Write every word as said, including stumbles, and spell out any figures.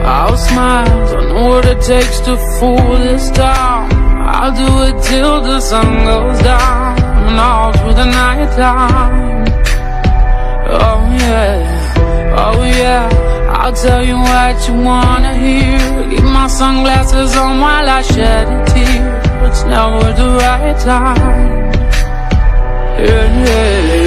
I'll smile, I know what it takes to fool this town. I'll do it till the sun goes down, and all through the night time. Oh yeah, oh yeah, I'll tell you what you wanna hear. Keep my sunglasses on while I shed a tear. It's never the right time. Yeah, yeah.